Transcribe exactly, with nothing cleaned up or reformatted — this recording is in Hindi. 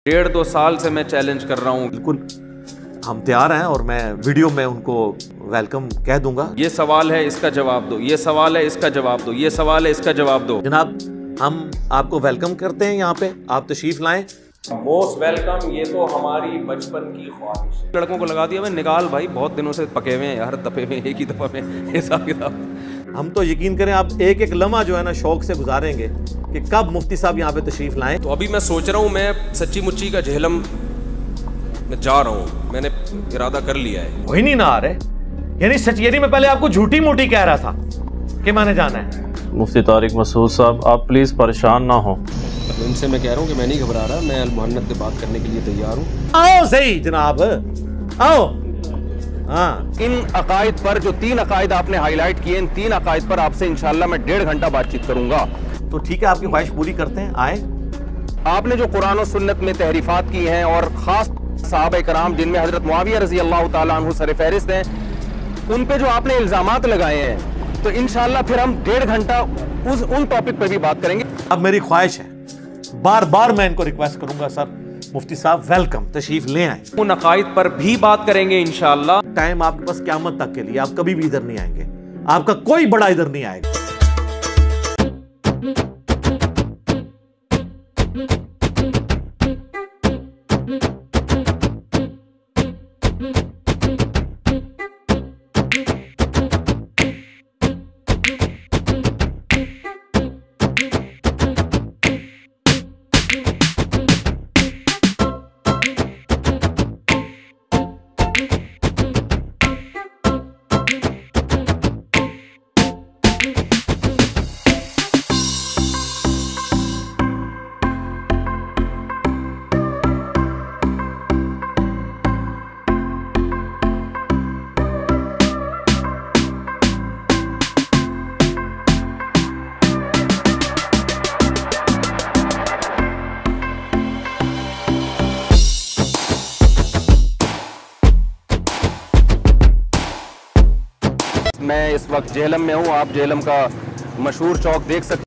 डेढ़ दो साल से मैं चैलेंज कर रहा हूँ। बिल्कुल हम तैयार हैं और मैं वीडियो में उनको वेलकम कह दूंगा। ये सवाल है, इसका जवाब दो। ये सवाल है, इसका जवाब दो। ये सवाल है, इसका जवाब दो। जनाब हम आपको वेलकम करते हैं, यहाँ पे आप तशरीफ लाएं। Most welcome. ये तो हमारी बचपन की ख्वाहिश है। लड़कों को लगा दिया मैं निकाल भाई, बहुत दिनों से पके हुए हैं यार, दफे में एक ही दफा में हिसाब किताब। हम तो यकीन करें आप एक एक लम्हा जो है ना शौक से गुजारेंगे कि कब मुफ्ती साहब यहाँ पे तशरीफ लाएं। तो अभी मैं सोच रहा हूँ, मैं सच्ची मुच्ची का झेलम मैं जा रहा हूँ, मैंने इरादा कर लिया है। वही नहीं ना आ रहे, यानी सच, यानी मैं पहले आपको झूठी मूठी कह रहा था कि मैंने जाना है। मुफ्ती तारिक मसूद साहब आप प्लीज़ परेशान ना हो। इनसे मैं कह रहा हूँ कि मैं नहीं घबरा रहा, मैं अलमुहन्नत से बात करने के लिए तैयार हूँ। आओ सही जनाब, आओ। हाँ, इन अकायद पर जो तीन अकायद आपने हाईलाइट किए, इन तीन अकायद पर आपसे इंशाल्लाह मैं डेढ़ घंटा बातचीत करूंगा। तो ठीक है, आपकी ख्वाहिश पूरी करते हैं, आए। आपने जो कुरान और सुन्नत में तहरीफात की हैं और खास सहाबा कराम जिनमें हजरत मुआविया रजी अल्लाह ताला अन्हु सर फहरिस्त हैं, उन पे जो आपने इल्जामात लगाए हैं, तो इंशाल्लाह फिर हम डेढ़ घंटा उस उन टॉपिक पर भी बात करेंगे। अब मेरी ख्वाहिश है, बार बार मैं इनको रिक्वेस्ट करूंगा, सर मुफ्ती साहब वेलकम, तशरीफ ले आए। उन अकायद पर भी बात करेंगे इंशाल्लाह। टाइम आपके पास क़यामत तक के लिए, आप कभी भी इधर नहीं आएंगे, आपका कोई बड़ा इधर नहीं आएगा। मैं इस वक्त जेहलम में हूँ। आप जेहलम का मशहूर चौक देख सकते